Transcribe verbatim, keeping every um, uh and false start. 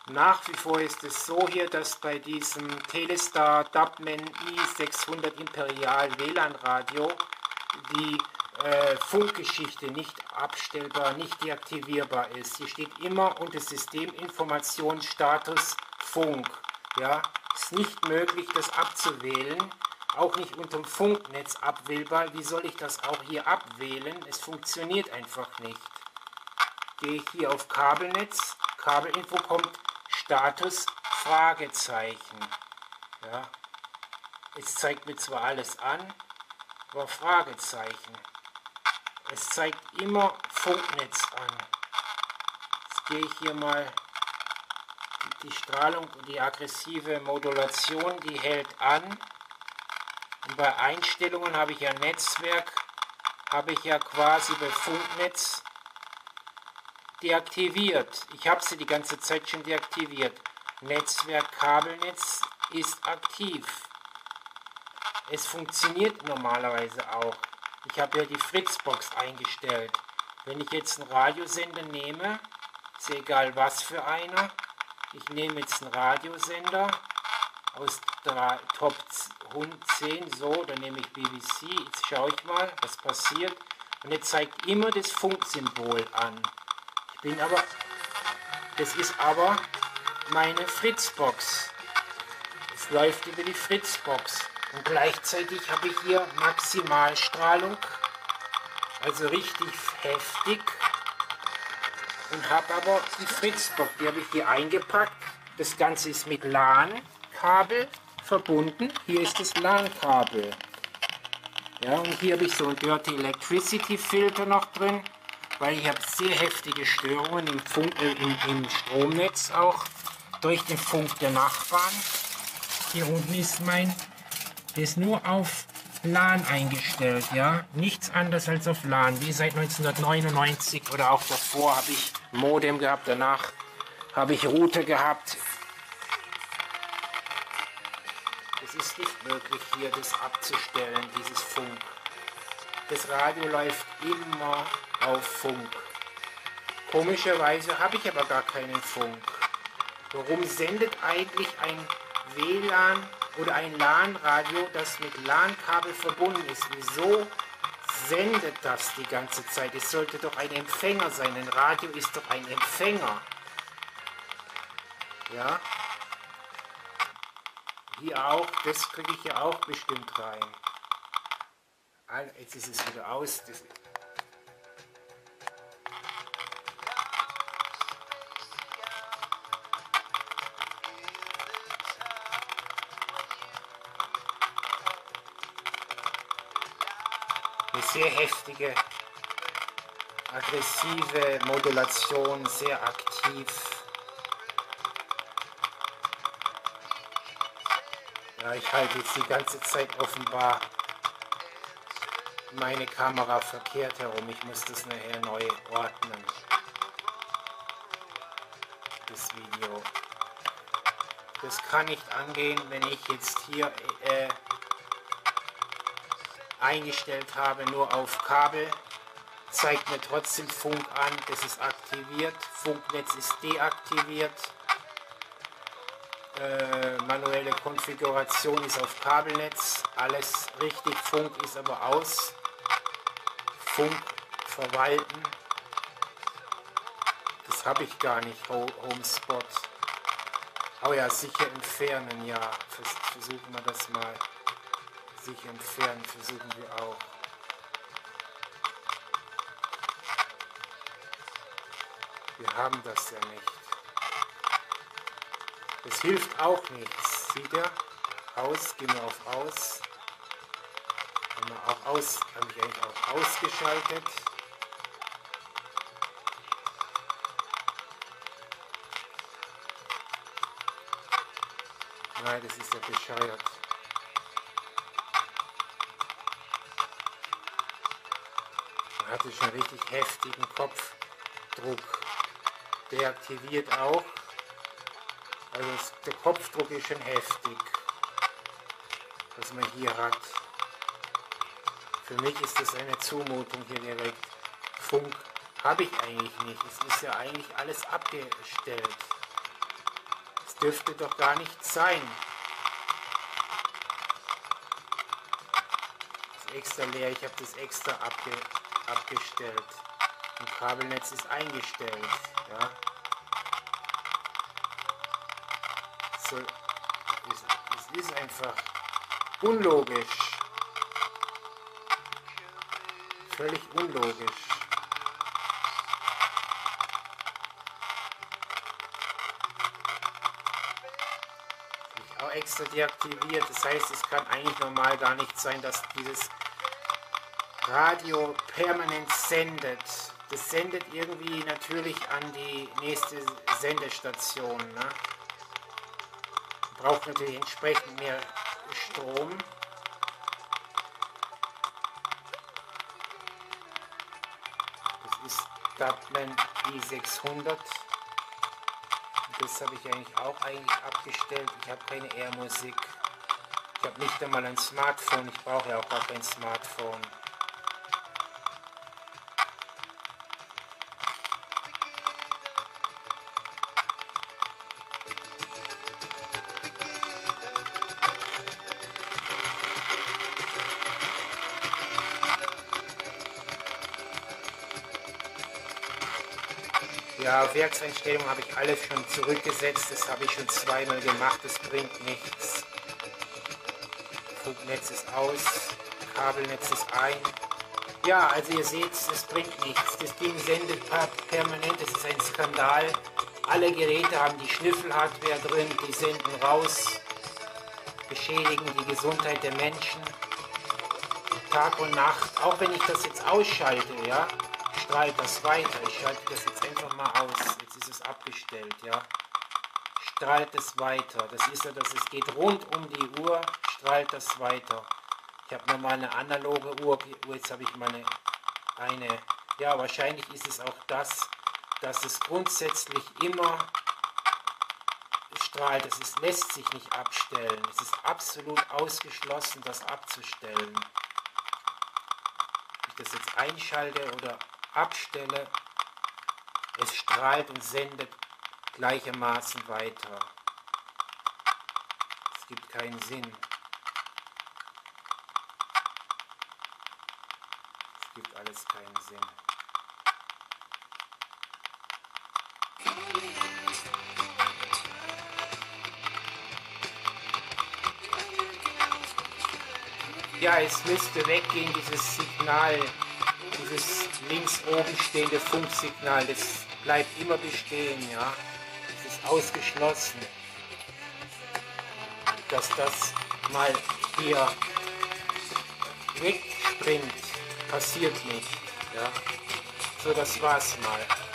Nach wie vor ist es so hier, dass bei diesem Telestar Dubman i sechshundert Imperial W L A N-Radio die äh, Funkgeschichte nicht abstellbar, nicht deaktivierbar ist. Hier steht immer unter Systeminformation Status Funk. Ja, ist nicht möglich, das abzuwählen, auch nicht unter dem Funknetz abwählbar. Wie soll ich das auch hier abwählen? Es funktioniert einfach nicht. Gehe ich hier auf Kabelnetz, Kabelinfo kommt Status Fragezeichen. Ja, es zeigt mir zwar alles an, aber Fragezeichen. Es zeigt immer Funknetz an. Jetzt gehe ich hier mal, die Strahlung und die aggressive Modulation, die hält an. Und bei Einstellungen habe ich ja Netzwerk, habe ich ja quasi bei Funknetz deaktiviert. Ich habe sie die ganze Zeit schon deaktiviert. Netzwerk, Kabelnetz ist aktiv. Es funktioniert normalerweise auch. Ich habe ja die Fritzbox eingestellt. Wenn ich jetzt einen Radiosender nehme, ist ja egal was für einer, ich nehme jetzt einen Radiosender aus der Top zehn, so, dann nehme ich B B C, jetzt schaue ich mal, was passiert. Und jetzt zeigt immer das Funksymbol an. Ich bin aber, das ist aber meine Fritzbox. Es läuft über die Fritzbox. Und gleichzeitig habe ich hier Maximalstrahlung, also richtig heftig. Und habe aber die Fritzbox, die habe ich hier eingepackt. Das Ganze ist mit LAN-Kabel verbunden. Hier ist das LAN-Kabel. Ja, und hier habe ich so einen Dirty Electricity Filter noch drin, weil ich habe sehr heftige Störungen im, Funk, äh, im, im Stromnetz auch durch den Funk der Nachbarn. Hier unten ist mein, der ist nur auf LAN eingestellt, ja, nichts anderes als auf LAN, wie seit neunzehnhundertneunundneunzig oder auch davor habe ich Modem gehabt, danach habe ich Router gehabt. Es ist nicht möglich, hier das abzustellen, dieses Funk. Das Radio läuft immer auf Funk. Komischerweise habe ich aber gar keinen Funk. Warum sendet eigentlich ein W L A N oder ein LAN-Radio, das mit LAN-Kabel verbunden ist? Wieso sendet das die ganze Zeit? Es sollte doch ein Empfänger sein. Ein Radio ist doch ein Empfänger. Ja. Hier auch, das kriege ich ja auch bestimmt rein. Jetzt ist es wieder aus. Das Eine sehr heftige, aggressive Modulation, sehr aktiv. Ja, ich halte jetzt die ganze Zeit offenbar meine Kamera verkehrt herum. Ich muss das nachher neu ordnen, das Video. Das kann nicht angehen, wenn ich jetzt hier äh, eingestellt habe, nur auf Kabel, zeigt mir trotzdem Funk an, das ist aktiviert, Funknetz ist deaktiviert, äh, manuelle Konfiguration ist auf Kabelnetz, alles richtig, Funk ist aber aus, Funk verwalten, das habe ich gar nicht, Homespot, oh ja, sicher entfernen, ja, Vers versuchen wir das mal. Sich entfernen versuchen wir auch. Wir haben das ja nicht. Das hilft auch nichts. Sieht ihr? Aus, gehen wir auf Aus. Haben wir auch aus, habe ich eigentlich auch ausgeschaltet. Nein, das ist ja bescheuert. Hatte schon richtig heftigen Kopfdruck, deaktiviert auch, also es, der Kopfdruck ist schon heftig, was man hier hat. Für mich ist das eine Zumutung hier direkt. Funk habe ich eigentlich nicht, es ist ja eigentlich alles abgestellt. dürfte doch gar nicht sein. Das ist extra leer, ich habe das extra abge, abgestellt. Und Kabelnetz ist eingestellt. Ja. So, es, es ist einfach unlogisch. Völlig unlogisch. Ich auch extra deaktiviert. Das heißt, es kann eigentlich normal gar nicht sein, dass dieses Radio permanent sendet. Das sendet irgendwie natürlich an die nächste Sendestation. Ne? Braucht natürlich entsprechend mehr Strom. Das ist Dubman i sechshundert. Das habe ich eigentlich auch eigentlich abgestellt. Ich habe keine Air-Musik. Ich habe nicht einmal ein Smartphone. Ich brauche ja auch gar kein Smartphone. Ja, auf Werkseinstellungen habe ich alles schon zurückgesetzt, das habe ich schon zweimal gemacht, das bringt nichts. Funknetz ist aus, Kabelnetz ist ein. Ja, also ihr seht, es bringt nichts. Das Ding sendet permanent, das ist ein Skandal. Alle Geräte haben die Schnüffelhardware drin, die senden raus, beschädigen die Gesundheit der Menschen. Tag und Nacht, auch wenn ich das jetzt ausschalte, ja, strahlt das weiter. Ich schalte das jetzt einfach mal aus. Jetzt ist es abgestellt, ja. Strahlt es weiter. Das ist ja, dass es geht rund um die Uhr, strahlt das weiter. Ich habe nochmal eine analoge Uhr, jetzt habe ich meine eine. Ja, wahrscheinlich ist es auch das, dass es grundsätzlich immer strahlt. Es ist, lässt sich nicht abstellen. Es ist absolut ausgeschlossen, das abzustellen. Ob ich das jetzt einschalte oder abstelle, es strahlt und sendet gleichermaßen weiter. Es gibt keinen Sinn. Es gibt alles keinen Sinn. Ja, es müsste weggehen, dieses Signal. Dieses links oben stehende Funksignal, das bleibt immer bestehen, ja. Es ist ausgeschlossen, dass das mal hier wegspringt. Passiert nicht, ja. So, das war's mal.